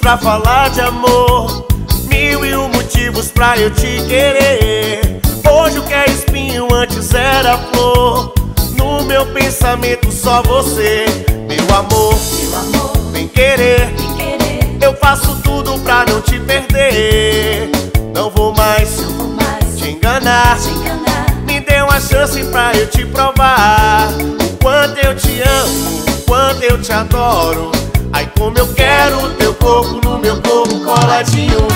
pra falar de amor, mil e um motivos pra eu te querer. Hoje o que é espinho antes era flor. No meu pensamento só você, meu amor, vem querer. Eu faço tudo pra não te perder. Não vou mais te enganar. Me dê uma chance pra eu te provar o quanto eu te amo, o quanto eu te adoro. Ai, como eu quero o teu corpo no meu corpo coladinho.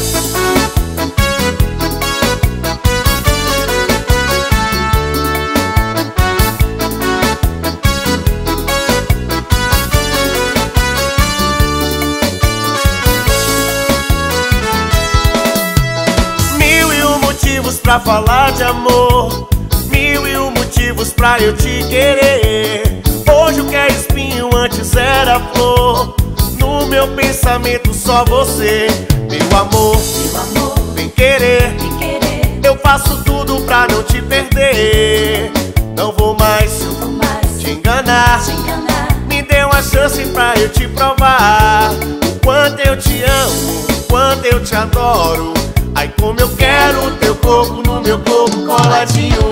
Pra falar de amor, mil e um motivos pra eu te querer. Hoje o que é espinho antes era flor. No meu pensamento só você, meu amor, vem querer. Eu faço tudo pra não te perder. Não vou mais te enganar. Me dê uma chance pra eu te provar o quanto eu te amo, o quanto eu te adoro. Ai, como eu quero o teu corpo no meu corpo coladinho.